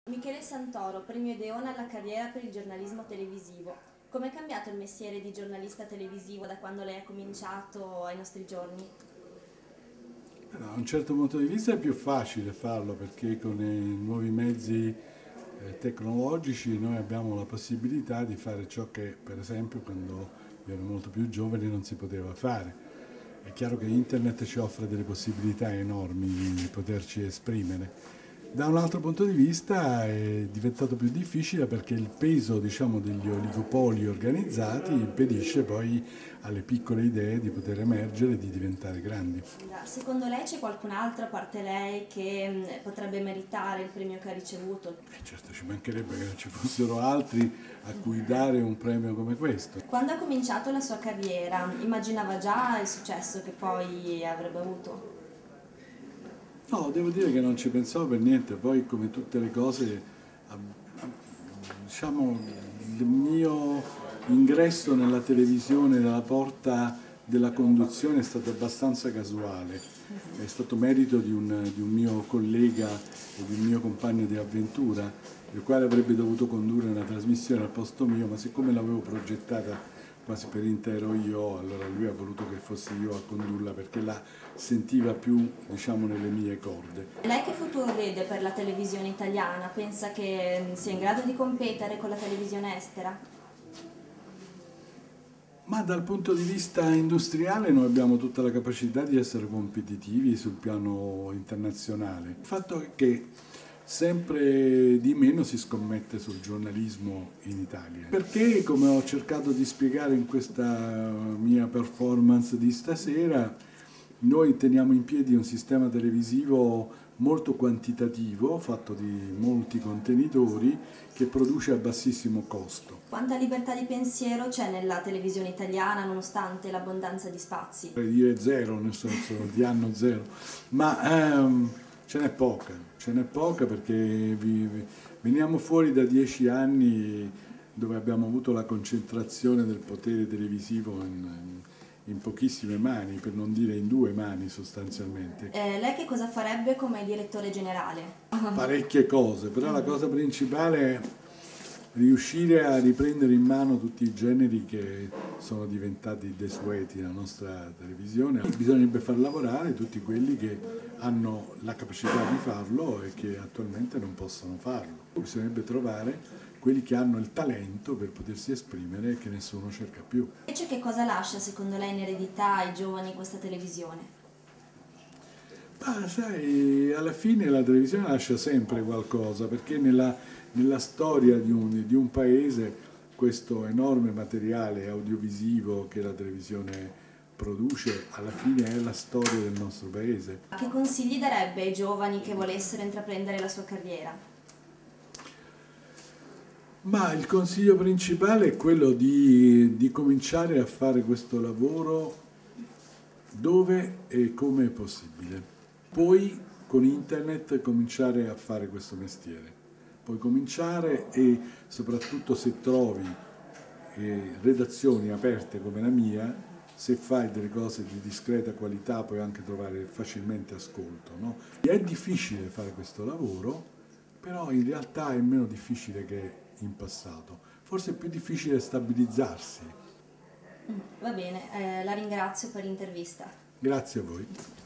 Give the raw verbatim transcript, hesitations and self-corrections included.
Michele Santoro, premio Edeona alla carriera per il giornalismo televisivo. Com'è cambiato il mestiere di giornalista televisivo da quando lei ha cominciato ai nostri giorni? Da un certo punto di vista è più facile farlo perché con i nuovi mezzi eh, tecnologici noi abbiamo la possibilità di fare ciò che per esempio quando io ero molto più giovane non si poteva fare. È chiaro che internet ci offre delle possibilità enormi di poterci esprimere. Da un altro punto di vista è diventato più difficile perché il peso, diciamo, degli oligopoli organizzati impedisce poi alle piccole idee di poter emergere e di diventare grandi. Secondo lei c'è qualcun altro a parte lei che mh, potrebbe meritare il premio che ha ricevuto? E certo, ci mancherebbe che non ci fossero altri a cui dare un premio come questo. Quando ha cominciato la sua carriera, immaginava già il successo che poi avrebbe avuto? No, devo dire che non ci pensavo per niente, poi come tutte le cose, diciamo, il mio ingresso nella televisione dalla porta della conduzione è stato abbastanza casuale, è stato merito di un, di un mio collega e di un mio compagno di avventura, il quale avrebbe dovuto condurre una trasmissione al posto mio, ma siccome l'avevo progettata quasi per intero io, allora lui ha voluto che fossi io a condurla perché la sentiva più, diciamo, nelle mie corde. Lei che futuro vede per la televisione italiana? Pensa che sia in grado di competere con la televisione estera? Ma dal punto di vista industriale noi abbiamo tutta la capacità di essere competitivi sul piano internazionale. Il fatto è che sempre di meno si scommette sul giornalismo in Italia. Perché, come ho cercato di spiegare in questa mia performance di stasera, noi teniamo in piedi un sistema televisivo molto quantitativo, fatto di molti contenitori, che produce a bassissimo costo. Quanta libertà di pensiero c'è nella televisione italiana nonostante l'abbondanza di spazi? Per dire zero, nel senso di anno zero, ma ehm, ce n'è poca, ce n'è poca perché vi, vi, veniamo fuori da dieci anni dove abbiamo avuto la concentrazione del potere televisivo in, in pochissime mani, per non dire in due mani sostanzialmente. Eh, lei che cosa farebbe come direttore generale? Parecchie cose, però la cosa principale è riuscire a riprendere in mano tutti i generi che sono diventati desueti nella nostra televisione. Bisognerebbe far lavorare tutti quelli che hanno la capacità di farlo e che attualmente non possono farlo. Bisognerebbe trovare quelli che hanno il talento per potersi esprimere e che nessuno cerca più. Invece che cosa lascia secondo lei in eredità ai giovani questa televisione? Ma sai, alla fine la televisione lascia sempre qualcosa, perché nella, nella storia di un, di un paese questo enorme materiale audiovisivo che la televisione produce, alla fine è la storia del nostro paese. Che consigli darebbe ai giovani che volessero intraprendere la sua carriera? Ma il consiglio principale è quello di, di cominciare a fare questo lavoro dove e come è possibile. Poi con internet cominciare a fare questo mestiere. Puoi cominciare e soprattutto se trovi eh, redazioni aperte come la mia, se fai delle cose di discreta qualità puoi anche trovare facilmente ascolto, no? È difficile fare questo lavoro, però in realtà è meno difficile che in passato. Forse è più difficile stabilizzarsi. Va bene, eh, la ringrazio per l'intervista. Grazie a voi.